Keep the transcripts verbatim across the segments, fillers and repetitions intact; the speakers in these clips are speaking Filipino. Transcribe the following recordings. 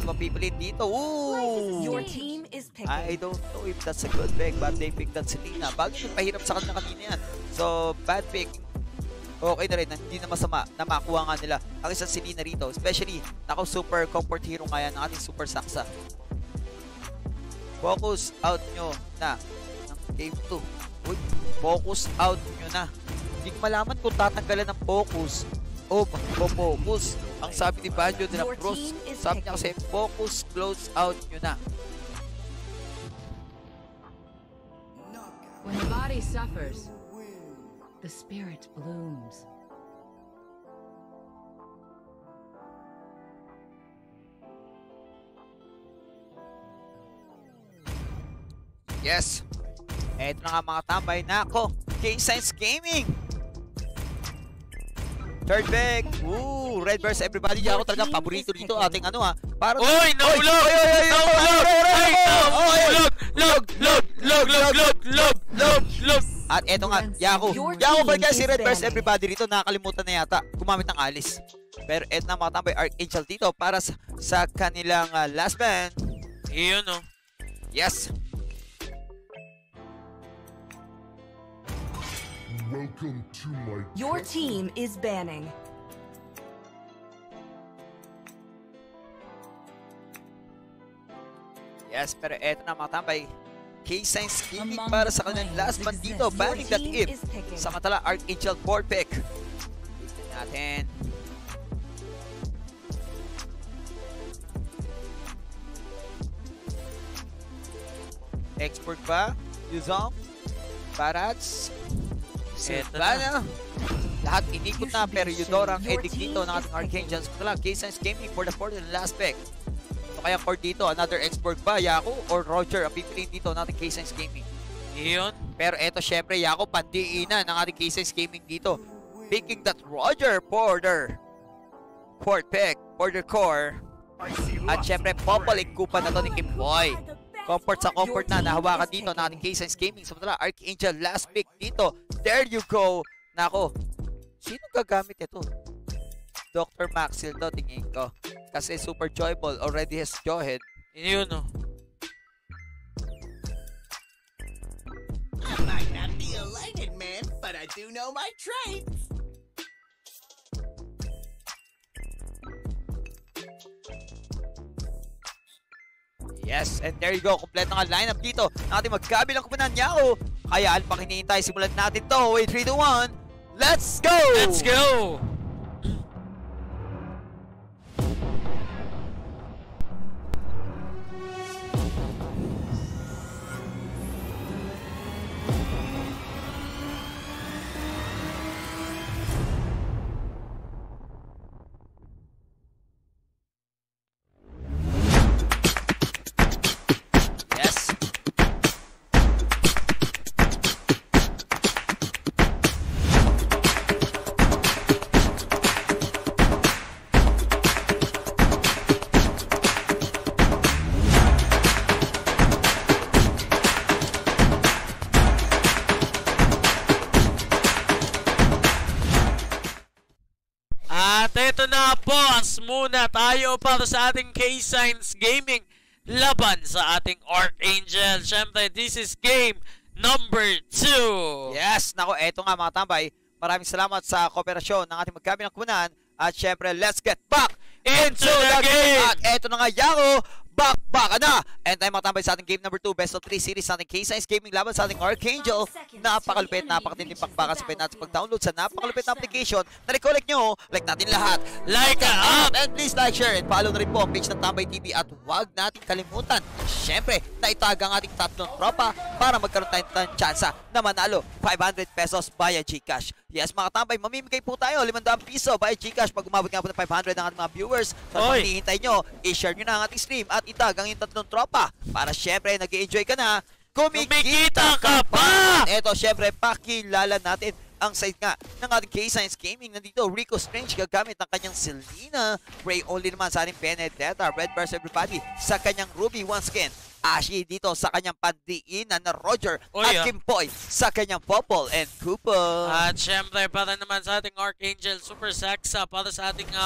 mapipili dito. Ooh! Your team is picking. I don't know if that's a good pick, but they picked that Selena. Bagay yung pahirap sa kanila kanina yan. So, bad pick. Okay na rin, hindi na masama na makuha nga nila ang isang Selena rito. Especially, nako super comfort hero nga yan ng ating Super Saksa. Focus out nyo na ng game two. Uy, focus out nyo na. Hindi ko malaman kung tatanggalan ng focus o mag-focus. Ang sabi ni Banjo de la Cruz, sabi niya kasi focus, close out nyo na. When the body suffers, the spirit blooms. Yes. Eto na nga mga tambay. Nako, Ksigns Gaming. Third pick. Ooh, red versus everybody. Di ako talaga paborito dito ating ano ha. Para Oy, nahulog! Nahulog! Ay, nahulog! Log! Log! Log! Log! Log! Log! Log! Log! At eto nga, Yako. Yako ba guys si red versus everybody rito? Nakakalimutan na yata. Gumamit ng alis. Pero eto na mga tambay, Arkangel dito para sa, sa kanilang uh, last band. Iyon oh. Yes. Welcome to my Your team is banning. Yes, pero eto na mga tambay. Ksigns Gaming para sa kanilang last man dito. Banning that if. Samantala, Arkangel fourth pick. Tignan natin. Export ba? Yuzong? Barats? Silvana? Lahat inikot na pero Eudora ang edict dito ng ating Arkangel. Samantala, Ksigns Gaming for the fourth and last pick. So kaya for dito, another export ba, Yako or Roger ang pipiliin dito ng ating Ksigns Gaming? Iyon. Pero eto syempre, Yako, pandiinan ng ating Ksigns Gaming dito. Picking that Roger for their fourth pick, for their core. At syempre, popalik kupa na to ni Kimboy. Comfort sa comfort na nahawakan dito ng ating Ksigns Gaming. Samantala, Arkangel last pick dito. There you go. Nako, sino gagamit ito? Doctor Maxil to, tingin ko. Kasi Super Joyful already has Johead. Iyon oh. I might not be a lighted man, but I do know my traits. Yes, and there you go. Kompleto nga lineup dito. Natin magkabilang kumanan Yako. Kaya alpang hinihintay. Simulan natin to. Wait, three, two, one. Let's go! Let's go! Ito na po, as muna tayo para sa ating Ksigns Gaming laban sa ating Arkangel. Siyempre, this is game number two. Yes, nako, eto nga mga tambay. Maraming salamat sa kooperasyon ng ating magkabilang kumanan. At siyempre, let's get back into the game! At eto na nga, Yako, back, back na! And tayo mga tambay sa ating game number two, best of three series sa ating Ksigns Gaming laban sa ating Arkangel. Napakalupit, napakatinding pakbakan sa pwede natin pag-download sa napakalupit na application na recollect nyo. Like natin lahat. Like a up! And please like, share, and follow na rin po ang page ng Tambay T V. At huwag natin kalimutan, siyempre, na itag ang ating tatlong tropa para magkaroon tayo ng tsansa na manalo five hundred pesos via Gcash. Yes, mga tambay, mamimigay po tayo limandang piso via Gcash pag umabot nga po ng five hundred ng ating mga viewers. So, pag hinihintay nyo, i-share nyo na ang ating stream at itag ang yung tatlong tropa para syempre nag-i-enjoy ka na, kumikita ka pa! Eto syempre, pakilala natin ang side nga ng ating Ksigns Gaming. Nandito, Rico Strange gagamit ng kanyang Selena. Ray only naman sa ating Benedetta. Red versus everybody sa kanyang Ruby once again. Ashi dito sa kanyang pandiinan na Roger. Oh, at yeah. Kimboy sa kanyang Popol and Kupo. At syempre, para naman sa ating Arkangel Super Saksa, para sa ating uh,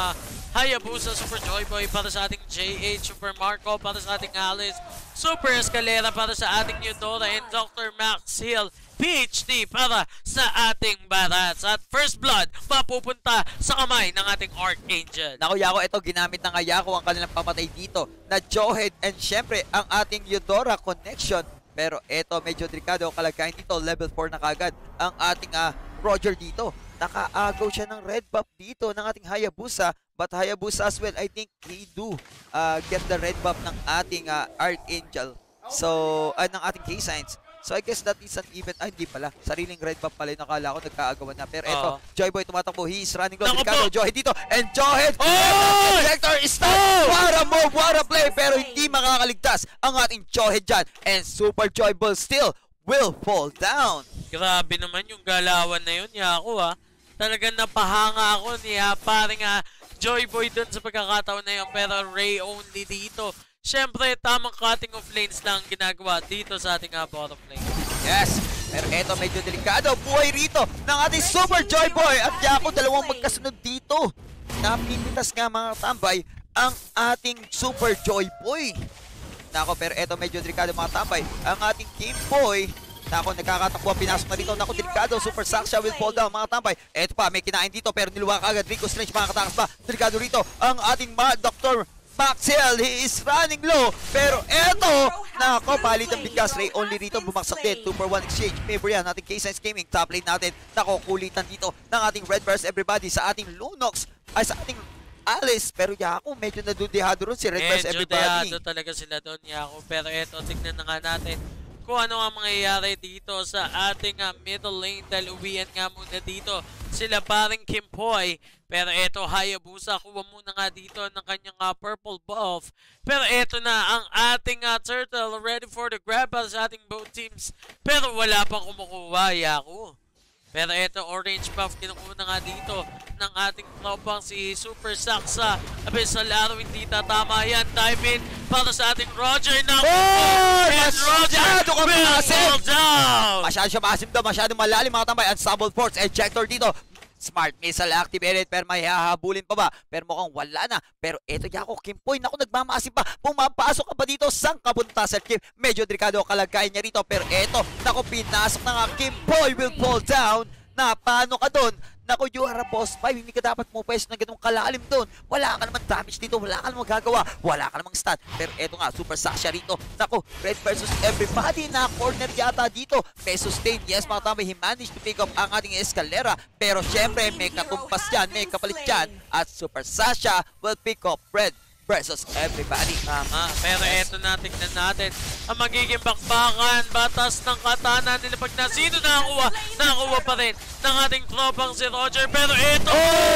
Hayabusa, Super Joyboy para sa ating J H, Super Marco para sa ating Alice, Super Escalera para sa ating Eudora, and Doctor Max Hill, P H D para sa ating Barats. At First Blood mapupunta sa kamay ng ating Arkangel. Naku Yako, ito ginamit ng Yako ang kanilang papatay dito na Johead and syempre ang ating Eudora connection. Pero ito medyo delikado ang kalagayan dito, level four na kagad ang ating uh, Roger dito. Nakaagaw siya ng red buff dito ng ating Hayabusa. But Hayabusa as well, I think he do uh, get the red buff ng ating uh, Arkangel. So, uh, ng ating Ksigns. So I guess that is an event. Ay, hindi pala. Sariling red buff pala yung nakala ko nagkaagawan na. Pero eto, Uh-oh. Joyboy tumatakbo. He is running low. Naku Delikado, po. Johead dito. And Johead! Oh! Projector is stuck! Oh! What a move! What a play! Pero hindi makakaligtas ang ating Johead dyan. And Super Joyboy still will fall down. Grabe naman yung galawan na yun, Yako ha. Talagang napahanga ako ni ha, paring ha, Joyboy dun sa pagkakataon na yun, pero Ray only dito. Siyempre, tamang cutting of lanes lang ginagawa dito sa ating uh, bottom lane. Yes, pero eto medyo delikado. Buhay rito ng ating Super Joyboy at Yako, dalawang magkasunod dito. Napipitas nga mga tambay ang ating Super Joyboy. Nako, pero eto medyo delikado mga tambay. Ang ating Game Boy. Nako, nagkakatakbo, pinasok na dito. Nako, delikado. Super Saksha will fall down mga tambay. Eto pa, may kinain dito pero niluwa agad. Rico Strange makakatakas pa. Delikado rito ang ating Doctor Maxwell. He is running low. Pero eto, nako, palit ang bigkas. Ray only rito, bumaksak din. two for one exchange. Favor yan, ating Ksigns Gaming. Top lane natin. Nako, kulitan dito ng ating Red versus everybody sa ating Lunox. Ay, sa ating Alice. Pero Yako, medyo nadudihado rin si Red versus Medyo everybody. dehado talaga sila doon, Yako. Pero eto, tignan na nga natin kung ano ang mangyayari dito sa ating uh, middle lane dahil uwian nga muna dito sila paring Kimpoy. Pero eto, Hayabusa, kuha muna nga dito ng kanyang uh, purple buff. Pero eto na ang ating uh, Turtle ready for the grab sa ating both teams. Pero wala pang kumukuha, Yako. Pero eto, orange buff, kinukuha na nga dito ng ating tropang si Super Saksa. Abe, sa laro hindi tatama yan. Dive in para sa ating Roger na. Oh! And Roger Masyado ka will maasim! fall down! Masyado siya maasim daw, masyado malalim mga tambay. Unstoppable Force, ejector dito. Smart missile activated pero may hahabulin pa ba? Pero mukhang wala na. Pero eto Yako, Kimpoy, naku, nagmamasim pa. Pumapasok ka pa dito sang kabuntasan, Kim. Medyo delikado ang kalagayan niya rito. Pero eto, naku, pinasok na nga. Kimpoy will fall down. Na, paano ka doon? Naku, you are a boss five. Hindi ka dapat pumapwesto ng ganung kalalim doon. Wala ka naman damage dito. Wala ka namang magagawa. Wala ka namang stun. Pero eto nga, Super Sasha rito. Naku, Red versus everybody. Na corner yata dito. May sustain. Yes, mga tambay, he managed to pick up ang ating Escalera. Pero syempre, may katumpas yan. May kapalit yan. At Super Sasha will pick up Red versus everybody. Tama. Pero eto na, tignan natin ang magiging bakbakan. Batas ng katana nila pag na sino nakakuha. Nakakuha pa rin ng ating tropang si Roger. Pero eto!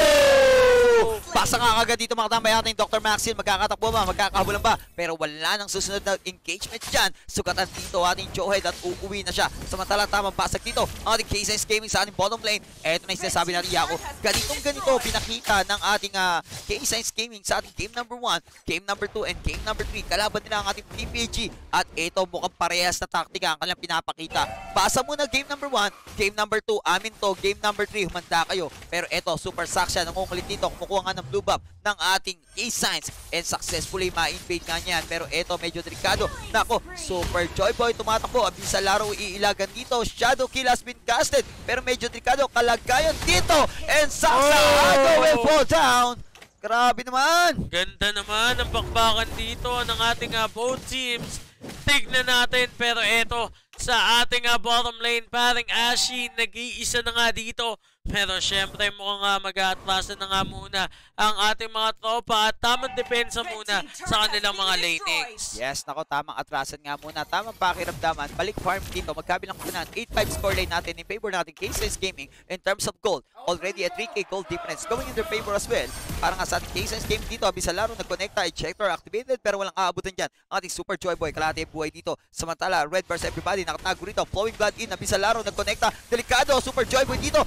Oh! Basa nga kagad dito mga tambay ating Doctor Maxil. Magkakatakbo ba? Magkakahabulan ba? Pero wala nang susunod na engagement dyan. Sugatan dito ating Johead at uuwi na siya. Samantala tamang basag dito ang ating Ksigns Gaming sa ating bottom lane. Eto na yung sinasabi natin Yako. Ganitong ganito pinakita ng ating uh, Ksigns Gaming sa ating game number one, game number two, and game number three. Kalaban nila ang ating P P G. At ito mukhang parehas na taktika ang kanilang pinapakita. Basa muna game number one, game number two, amin to, game number three, humanda kayo. Pero ito, Super Saksha, nangungulit dito, kumukuha nga ng blue buff ng ating Ksigns and successfully ma-invade nga niyan. Pero ito, medyo delikado. Nako, Super Joyboy tumatakbo. Abis sa laro, iilagan dito. Shadow kill has been casted. Pero medyo delikado. Kalagayan dito. And Saksa oh! will fall down. Grabe naman. Ganda naman ang bakbakan dito ng ating uh, both teams. Tignan natin. Pero eto, sa ating uh, bottom lane, paring Ashi, nag-iisa na nga dito. Pero syempre mukhang uh, mag-aatrasan na nga muna ang ating mga tropa at tamang depensa muna sa kanilang mga lanings. Yes, nako, tamang atrasan nga muna. Tamang pakiramdaman. Balik farm dito. Magkabilang kunan. eight five score line natin in favor natin Ksigns Gaming in terms of gold. Already a three K gold difference going in their favor as well. Para nga sa ating Ksigns Gaming dito, abis sa laro, nag-connecta, ejector activated pero walang aabutan dyan. Ang ating Super Joyboy, kalahati buhay dito. Samantala, Red versus everybody, nakatago rito. Flowing blood in, abis sa laro, nag-connecta. Delikado, Super Joyboy dito. And he will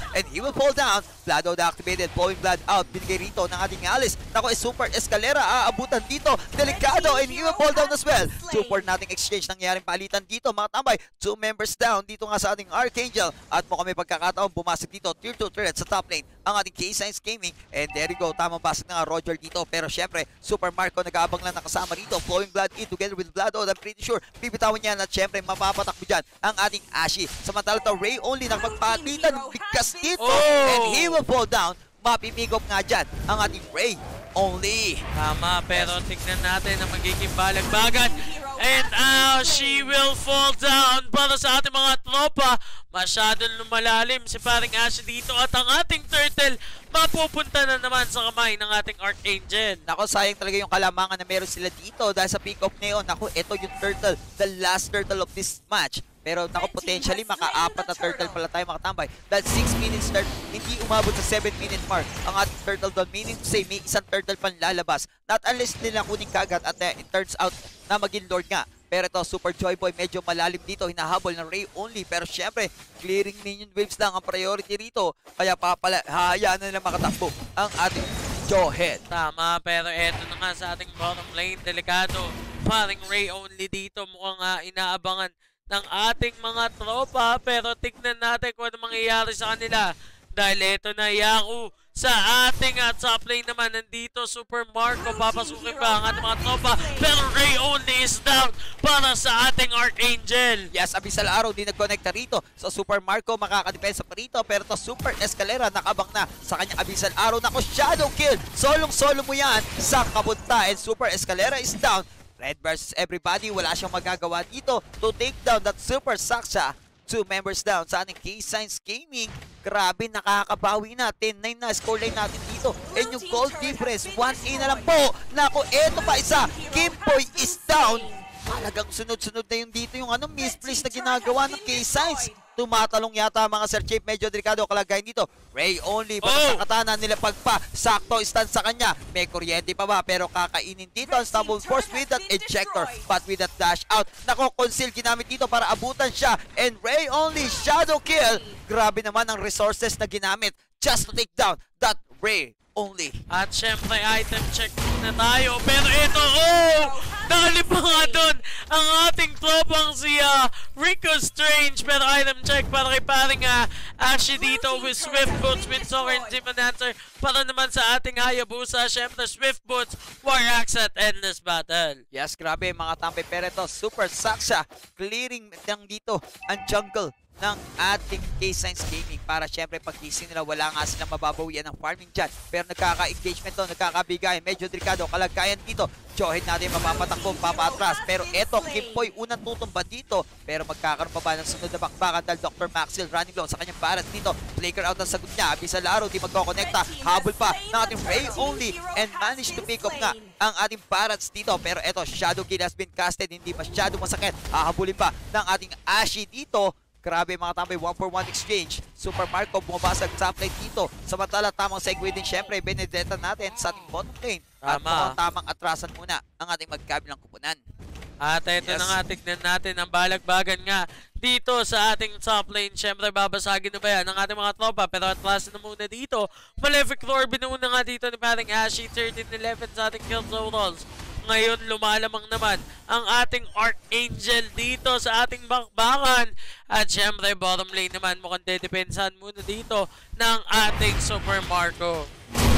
will fall down. Blood out activated, flowing blood out. Binigay rito ng ating Alice. Nako, is super escalera. Aabutan dito. Delikado, and he will fall down as well. Super nating exchange nangyaring palitan dito, mga tambay. Two members down dito nga sa ating Arkangel. At mukhang may pagkakataon bumasok dito. Tier two turret sa top lane. Ang ating Ksigns Gaming. And there you go. Tamang basag na nga Roger dito. Pero syempre, Super Marco nag-aabang lang nakasama rito. Flowing blood in together with blood out. I'm pretty sure bibitawan niya at syempre mapapatakbo dyan ang ating Ashy. Samantala to Ray only nagpagpalitan. Bigas dito. Oh! And he will fall down. Mapipigop nga dyan ang ating Ray only. Tama, pero tignan natin ang magiging balagbagan. And uh, she will fall down para sa ating mga tropa. Masyadong lumalalim si paring Ashy dito at ang ating turtle mapupunta na naman sa kamay ng ating Arkangel. Nako, sayang talaga yung kalamangan na meron sila dito dahil sa pick-off ngayon. Nako, ito yung turtle, the last turtle of this match. Pero nako, potentially maka-apat na turtle pala tayo makatambay. Dahil six minutes start, hindi umabot sa seven minute mark ang ating turtle doon. Meaning to say, may isang turtle pang lalabas. Not unless nila kuning kagat at uh, it turns out na maging Lord nga. Pero ito, Super Joy Boy, medyo malalim dito. Hinahabol ng Ray only. Pero syempre, clearing minion waves lang ang priority rito. Kaya papala, hayaan na nila makatakbo ang ating Jawhead. Tama, pero eto na nga sa ating bottom lane. Delikado. Paring Ray only dito. Mukhang uh, inaabangan ng ating mga tropa. Pero tignan natin kung ano mangyayari sa kanila. Dahil eto na Yaku sa ating uh, top lane naman. Nandito Super Marco. Papasukin pa ang ating mga tropa. Pero Ray only is down para sa ating Arkangel. Yes, Abyssal Arrow di nag-connecta rito. So Super Marco makakadepensa pa rito. Pero to Super Escalera nakabang na sa kanyang Abyssal Arrow. Nako, shadow kill. Solong-solo mo yan sa kabunta. And Super Escalera is down. Red versus everybody. Wala siyang magagawa dito to take down that Super Saksha. Two members down sa ating Ksigns Gaming. Grabe, nakakabawi na. ten nine na scoreline natin dito. And yung goal difference, one A na lang po. Nako, eto pa isa. Kimboy is down. Talagang sunod-sunod na yung dito yung ano, misplace na ginagawa ng Ksigns. Tumatalong yata mga Sir Chief. Medyo delikado kalagayan dito. Ray only. Basta oh! katana nila pagpa. Sakto stand sa kanya. May kuryente pa ba? Pero kakainin dito ang Stumble Force with that ejector. But with that dash out. Nako, conceal ginamit dito para abutan siya. And Ray only. Shadow kill. Grabe naman ang resources na ginamit just to take down that Ray only. At syempre, item check na tayo. Pero ito, oh! Dali pa nga doon ang ating tropang si uh, Rico Strange. Pero item check para kay paring uh, Ashy dito with Swift Boots, with Sovereign Demonancer. Para naman sa ating Hayabusa. Syempre, Swift Boots, War Axe at Endless Battle. Yes, grabe mga tampay. Pero ito, Super Saksha. Clearing lang dito ang jungle ng ating Ksigns Gaming para syempre pagkising nila wala nga silang mababawian ng farming dyan. Pero nagkaka-engagement to, nagkakabigay. Medyo delikado, kalagayan dito. Jawhead natin mapapatakbo, papaatras. Pero eto, Kimboy unang tutumba dito. Pero magkakaroon pa ba ng sunod na bakbakan dahil doctor Maxil running low sa kanyang baras dito. Flicker out ang sagot niya. Abyssal Arrow, di magkokonekta. Habol pa ng ating Ray only and managed to pick up nga ang ating parrots dito. Pero eto, Shadow Kill has been casted. Hindi masyado masakit. Hahabulin pa ng ating Ashy dito. Grabe mga tambay, one for one exchange. Super Marco bumabasag top lane dito. Samantala, tamang segue din syempre, Benedetta natin sa ating bottom lane. At mukhang tamang atrasan muna ang ating magkabilang kupunan. At ito yes. na nga, tignan natin ang balagbagan nga dito sa ating top lane. Syempre, babasagin na ba yan ng ating mga tropa? Pero atrasan na muna dito. Malefic Lord, binuuna nga dito ni paring Ashy, thirteen eleven sa ating kill totals. Ngayon, lumalamang naman ang ating Arkangel dito sa ating bakbakan. At syempre, bottom lane naman mukhang dedepensahan muna dito ng ating Super Marco.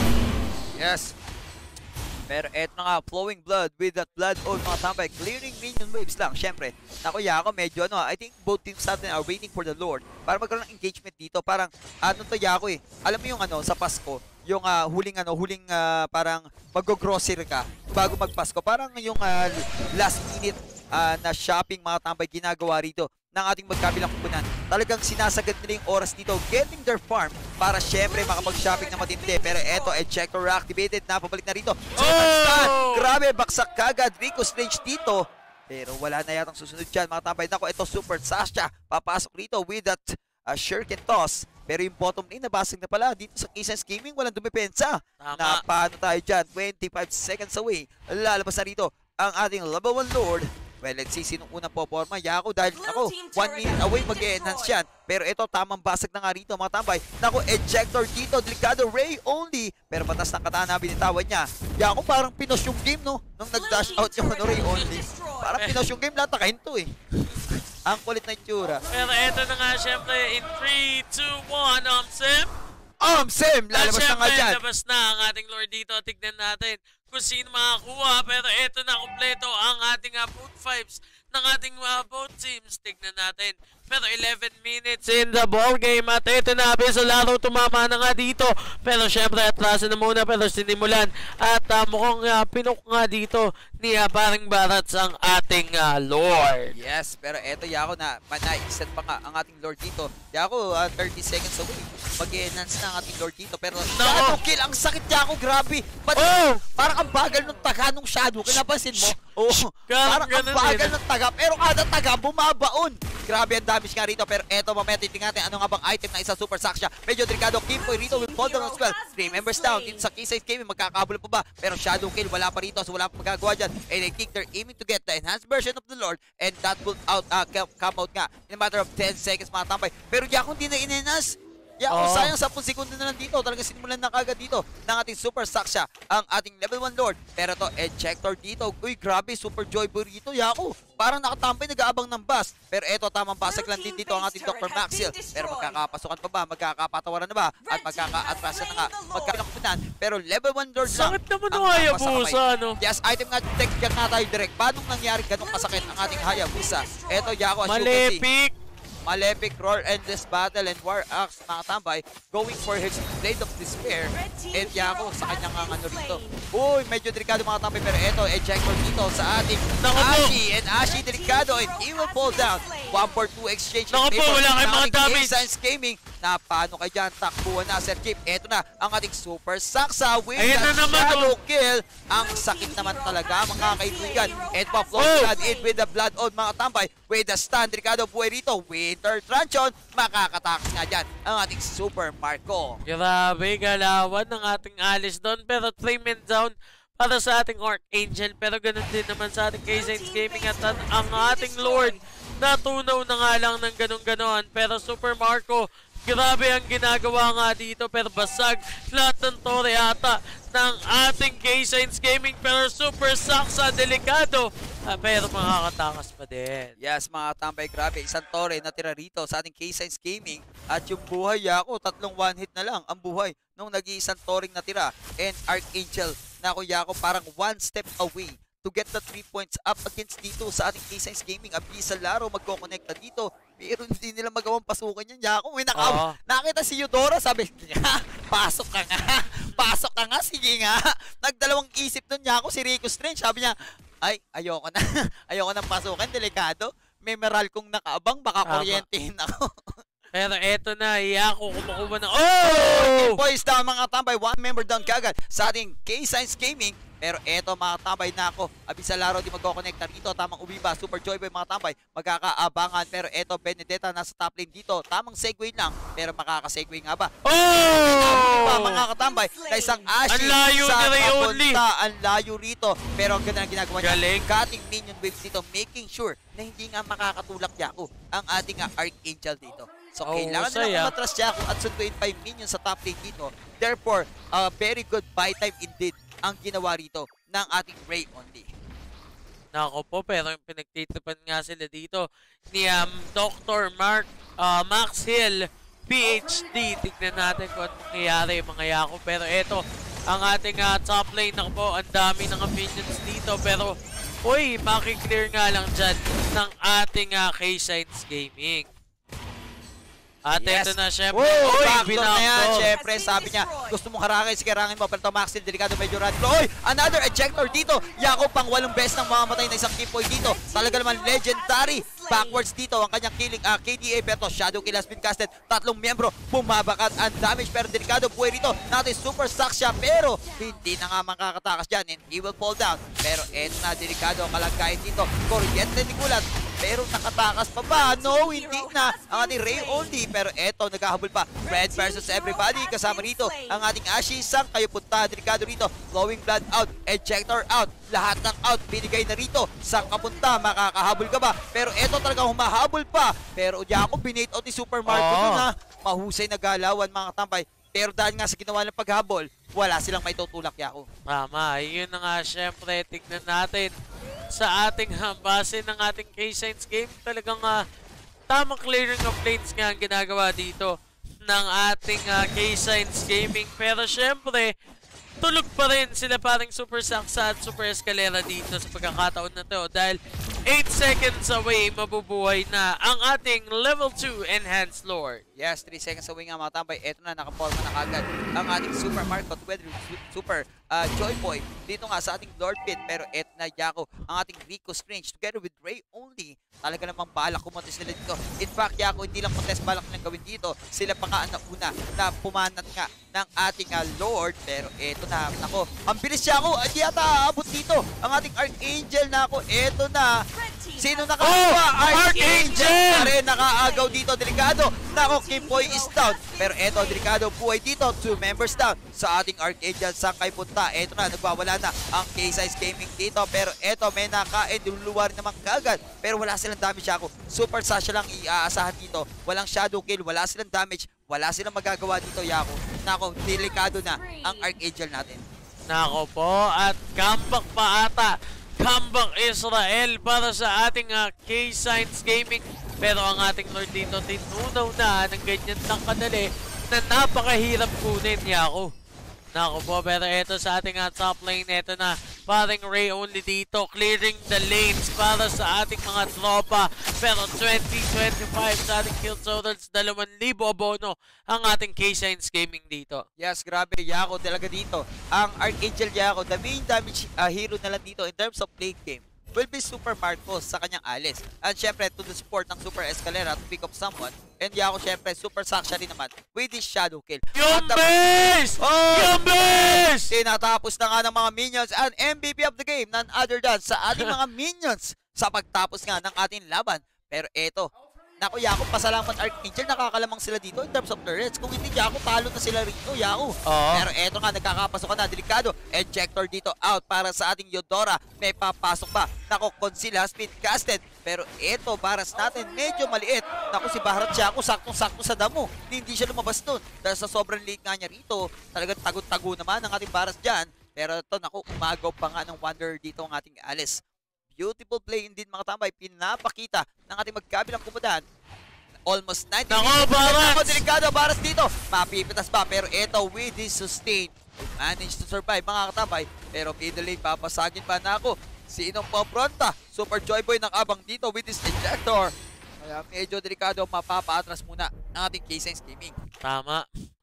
Yes. Pero eto na nga, flowing blood with that blood old mga tambay. Clearing minion waves lang. Syempre, nakuya ako medyo ano, I think both teams natin are waiting for the Lord para magkaroon ng engagement dito. Parang, ano to Yako eh. Alam mo yung ano, sa Pasko, yung uh, huling ano, huling uh, parang mag-grocery ka bago magpasko. Parang yung uh, last minute uh, na shopping mga tambay ginagawa rito ng ating magkabilang kupunan. Talagang sinasagad nila yung oras dito getting their farm para syempre makapag-shopping na matindi. Pero eto, ejector activated na, pabalik na rito. Oh! Grabe, baksak kagad Rico Strange dito. Pero wala na yatang susunod dyan mga tambay. Nako, ito Super Sasha papasok rito with that uh, shuriken toss. Pero yung bottom lane, nabasag na pala. Dito sa Ksigns Gaming, walang dumipensa. Na paano tayo dyan? twenty-five seconds away. Lalabas na rito ang ating level one Lord. Well, let's see sinong unang poporma. Yako dahil ako, one minute away mag-e-enhance yan. Pero ito, tamang basag na nga rito mga tambay. Naku, ejector dito, delikado, Ray only. Pero batas ng kataan na binitawan niya. Yako parang pinos yung game, no? Nung nag-dash out yung ano, Ray only. Parang pinos yung game, lahat nakahinto eh. Ang kulit na itsura. Pero ito na nga syempre in three, two, one, um, Sim. Um, Sim, lalabas na nga dyan. Labas na ang ating Lord dito. Tignan natin kung sino makakuha. Pero ito na kompleto ang ating uh, both fives ng ating uh, both teams. Tignan natin. Pero eleven minutes in the ball game at ito na, sa laro tumama na nga dito. Pero syempre atrasan na muna pero sinimulan at uh, mukhang uh, pinok nga dito ni uh, Paring Barats ang ating uh, Lord. Yes, pero eto Yako na manaisan pa nga ang ating Lord dito. Yako, uh, thirty seconds away. Mag-enhance na ang ating Lord dito. Pero no. Shadow kill, ang sakit Yako, grabe. But, oh! Parang ang bagal ng taga nung Shadow kill. Napansin mo? Oh, parang ang bagal din. ng taga. Pero kada taga, bumabaon. Grabe ang damage nga rito. Pero eto, mamaya titingnan natin ano nga bang item na isa super sack siya. Medyo delikado. Kimpoy rito will fall down as well. Three members down. Dito sa Ksigns Gaming, magkakabulan pa ba? Pero Shadow kill, wala pa rito. So wala pa magagawa dyan. And I think they're aiming to get the enhanced version of the Lord. And that will out, uh, come out nga in a matter of ten seconds mga tambay. Pero Yako hindi na in-enhance. Yeah, oh. Sayang ten segundo na lang dito. Talagang sinimulan na kagad dito ng ating super sack siya, ang ating level one Lord. Pero to, ejector dito. Uy, grabe, super joy burrito. Yako, parang nakatampay, nag-aabang ng bus. Pero eto, tamang basag lang din dito ang ating Doctor Maxil. Pero magkakapasukan pa ba? Magkakapatawaran na ba? At magkaka-atrasan na nga. Magkakakunan. Pero level one Lord lang. Sakit naman ang Hayabusa, no? Yes, item nga, tech nga tayo direct. Paano nangyari ganong kasakit ang ating Hayabusa? Eto, Yako, as you can see. Malepik! Malepic, Roar, Endless Battle, and War Axe, mga tambay, going for his Blade of Despair. And Yako sa kanyang ang ano rito. Uy, medyo delikado mga tambay, pero eto, ejector dito sa ating Ashi. And Ashi delikado, and he will fall down. one for two exchange. Naku po, wala kayong mga damage. Ksigns Gaming, na paano kayo dyan, takbuhan na, Sir Chip. Eto na, ang ating Super Saksa with Ayan the na naman, Shadow oh. Kill. Ang sakit naman talaga, mga kaibigan. And pa-flow Oh. blood in with the blood on mga tambay. With the stand, delikado buhay rito. Winter Tranchon, makakatakas nga dyan ang ating Super Marco. Grabe, galawan ng ating Alice doon. Pero three men down para sa ating Arkangel. Pero ganun din naman sa ating Ksigns Gaming at ang ating Lord. Natunaw na nga lang ng ganun-ganon. Pero Super Marco, grabe ang ginagawa nga dito. Pero basag lahat ng tore ata ng ating Ksigns Gaming. Pero Super Saksa, delikado. Ah, pero makakatakas pa din. Yes, mga tambay, grabe. Isang tore na tira rito sa ating Ksigns Gaming. At yung buhay Yako, tatlong one hit na lang ang buhay nung nag-iisang toring na tira. And Arkangel na ako Yako, parang one step away to get the three points up against dito sa ating Ksigns Gaming. Abisa laro, magko-connecta dito. Pero hindi nila magawang pasukan yan. Yako, may naka- uh. nakita si Eudora, sabi niya, pasok ka nga. Pasok ka nga, sige nga. Nagdalawang isip nun Yako, si Rico Strange. Sabi niya, ay, ayoko na. Ayoko na pasukan, delikado. May meral kong nakaabang, baka kuryentehin ako. Pero eto na, Yako, kumukuha na. Oh! Boys down mga tambay, one member down kagad sa ating Ksigns Gaming. Pero eto mga tambay na ako, abisa laro di magko-connecta rito. Tamang umiba, Super Joy Boy mga tambay, magkakaabangan. Pero eto, Benedetta nasa top lane dito. Tamang segue lang, pero makaka-segue nga ba? Oh! Pa, mga katambay, na isang Ashi ang layo sa na Ray only. papunta, ang layo rito. Pero ang ganda ng ginagawa niya, Galing. cutting minion waves dito, making sure na hindi nga makakatulak Yako ang ating uh, Arkangel dito. So, oh, kailangan saya. nila matras Yako at sunduin pa yung minions sa top lane dito. Therefore, uh, very good buy time indeed ang ginawa rito ng ating Ray only. Nako po, pero yung pinagtitipan nga sila dito ni um, Doctor Mark uh, Max Hill, P H D. Tignan natin kung anong nangyayari mga Yako. Pero eto, ang ating uh, top lane, nako po, ang dami ng minions dito. Pero, uy, makiklear nga lang dyan ng ating uh, Ksigns Gaming. At Yes. ito na, syempre. Uy, Uy, backdoor na yan. binakto. Syempre, sabi niya, gusto mong harangin, sige harangin mo. Pero ito, Maxil, delikado, medyo rad. Uy, another ejector dito. Yako, pang walong beses nang mamamatay na isang Kimpoy dito. Talaga naman, legendary. Backwards dito, ang kanyang killing, uh, K D A. Pero Shadow Kill has been casted. Tatlong miyembro, bumabakat ang damage. Pero delikado, buhay rito. Natin, super suck siya. Pero, hindi na nga makakatakas dyan. And he will fall down. Pero eto na, delikado ang kalagayan dito. Kuryente ni Gulat. pero nakatakas pa ba? No, hindi na. Ang ating Ray only, pero eto, naghahabol pa. Red versus everybody, kasama rito ang ating Ashi. Sang kayo punta, delikado rito. Glowing blood out, ejector out, lahat ng out, binigay na rito. Sang kapunta, makakahabol ka ba? Pero eto talagang humahabol pa. Pero Jacob, binate out ni Super Marco Oo. dun ha. Mahusay na galawan mga tambay. Pero dahil nga sa ginawa ng paghabol, wala silang may tutulak, Yako. Tama, yun na nga syempre, tignan natin sa ating uh, base ng ating Ksigns game. Talagang uh, tamang clearing of lanes nga ang ginagawa dito ng ating uh, Ksigns Gaming. Pero syempre, tulog pa rin sila parang Super Saksa at Super Escalera dito sa pagkakataon na to dahil eight seconds away mabubuhay na ang ating level two Enhanced Lord. Yes, three seconds away nga mga tambay. Eto na, nakaporma na kagad ang ating Super Marco together with Super uh, Joy Boy dito nga sa ating Lord Pit. Pero eto na, Yako, ang ating Rico Strange together with Ray only. Talaga namang balak kumontes nila dito. In fact, Yako, hindi lang contest balak nilang gawin dito. Sila pa nga ang nauna na pumanat nga ng ating uh, Lord. Pero eto na, nako, ang bilis, Yako. Hindi yata aabot dito ang ating Arkangel na ako. Eto na. Sino nakakuha? Oh, Arkangel! Na rin nakaagaw dito, delikado. Nako, Kimboy is down. Pero eto, delikado, buhay dito. Two members down sa ating Arkangel. Saan kayo punta? Eto na, nagwawala na ang Ksigns Gaming dito. Pero eto, may nakain, luluwar naman kagad. Pero wala silang damage, ako. Super Sasha lang iaasahan dito. Walang shadow kill, wala silang damage. Wala silang magagawa dito, Yako. Nako, delikado na ang Arkangel natin. Nako po, at comeback pa ata. Comeback Israel para sa ating uh, Ksigns Gaming. Pero ang ating Lord dito tinunaw na ng ganyan lang kadali na napakahirap kunin, Yako. Nako po, pero ito sa ating uh, top lane, ito na parang Ray only dito, clearing the lanes para sa ating mga tropa. Pero twenty twenty-five sa ating kill totals, two thousand abono ang ating Ksigns Gaming dito. Yes, grabe, Yako talaga dito. Ang Arkangel, Yako, the main damage uh, hero na lang dito in terms of late game will be Super Marcos sa kanyang alis. And syempre, to the support ng Super Escalera to pick up someone. And Yako, syempre, Super Saksha rin naman with this shadow kill. Yumbis! Oh! Yumbis! Tinatapos na nga ng mga minions and M V P of the game, none other than sa ating mga minions sa pagtapos nga ng ating laban. Pero eto, naku, Yako, pasalamat Arkangel, nakakalamang sila dito in terms of turrets. Kung hindi, Yako, talo na sila rito, Yako. Oo. Pero eto nga, nagkakapasok na, delikado. Ejector dito out para sa ating Yodora. May papasok pa. Naku, Conceal has been casted. Pero eto, Baras natin, medyo maliit. Naku, si Barat, Yako, saktong-sakto sa damo. Hindi siya lumabas dun. Dahil sa sobrang late nga niya rito, talagang tago-tago naman ang ating Baras dyan. Pero ito, naku, umagaw pa nga ng Wanderer dito ang ating Alice. Beautiful play din mga tambay, pinapakita ng ating magkabilang kumudahan. Almost ninety. Nako, Baras! Nako, delikado, Baras dito. Mapipitas pa, pero ito with this sustain, manage to survive mga katambay. Pero middle lane, papasagin pa na ako. Sinong papronta? Super Joy Boy ng abang dito with this ejector. Kaya medyo delikado, mapapa-atras muna ang ating Ksigns Gaming. Tama.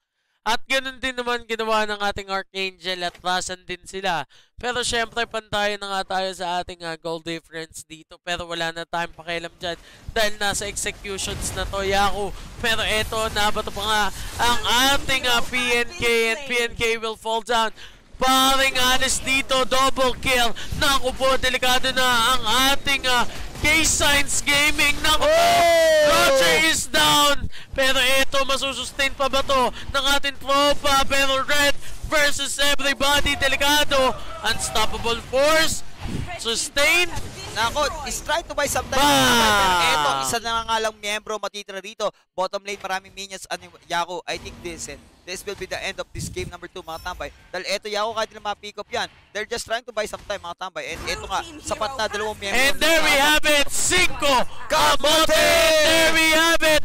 At ganun din naman ginawa ng ating Arkangel at rasan din sila. Pero syempre pantayan na nga tayo sa ating uh, goal difference dito. Pero wala na tayong pakialam dyan dahil nasa executions na to, Yako. Pero eto, nabato pa nga ang ating uh, P N K and P N K will fall down. Paring honest dito, double kill. Naku po, delikado na ang ating uh, Ksigns Gaming. Naku po, Roger is down. Pero eto, masusustain pa ba to ng ating tropa? Pero Red versus everybody, delikado. Unstoppable force, sustain. Nako, is trying to buy sometimes. Bah! Pero eto, isa na nga lang miyembro matitira rito. Bottom lane, maraming minions. Ano, Yako, I think this and this will be the end of this game number two, mga tambay. Dahil eto, Yako, kahit nila ma-pick up yan, they're just trying to buy some time, mga tambay. And eto nga, sapat na dalawang miyembro. And there we have it, Cinco Kamote! There we have it,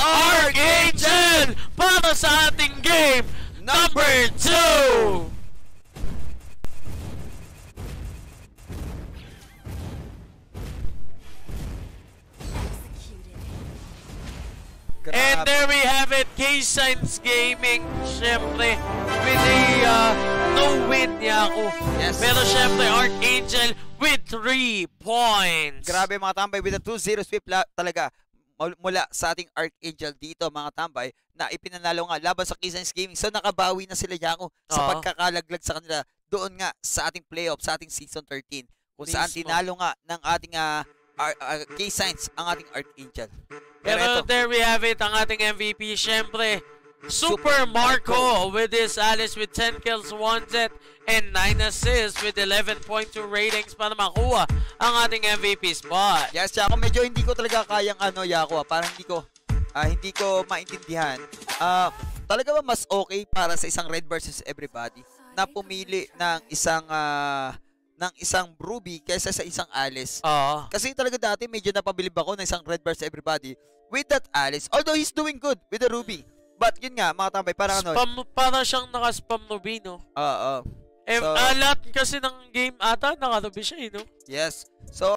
Arkangel! Para sa ating game number two! And there we have it, Ksigns Gaming, syempre, with a uh, no-win, Yako. Yes. Pero syempre, Arkangel with three points. Grabe mga tambay, with a two zero sweep la- talaga mula sa ating Arkangel dito, mga tambay, na ipinanalo nga laban sa Ksigns Gaming. So nakabawi na sila, Yako, sa Oo. pagkakalaglag sa kanila doon nga sa ating playoff, sa ating season thirteen. Kung saan Mismo. tinalo nga ng ating uh, Ar uh, Ksigns ang ating Arkangel. Pero eto, there we have it, ang ating M V P. Siyempre, Super Marco with his Alice with ten kills, one set, and nine assists with eleven point two ratings para makuha ang ating M V P spot. yes, Yako, medyo hindi ko talaga kayang ano, Yako, ah, parang hindi ko ah, hindi ko maintindihan. Ah, talaga ba mas okay para sa isang Red versus everybody na pumili ng isang ah, ng isang Ruby kaysa sa isang Alice? Oo. Kasi talaga dati medyo napabilib ako ng isang Red versus everybody with that Alice. Although he's doing good with the Ruby. But yun nga, mga tambay, parang ano. Spam, parang siyang naka-spam Ruby, no? Oo. Eh, So, ah, lahat kasi ng game ata, naka-Ruby siya, eh, no? yes. So,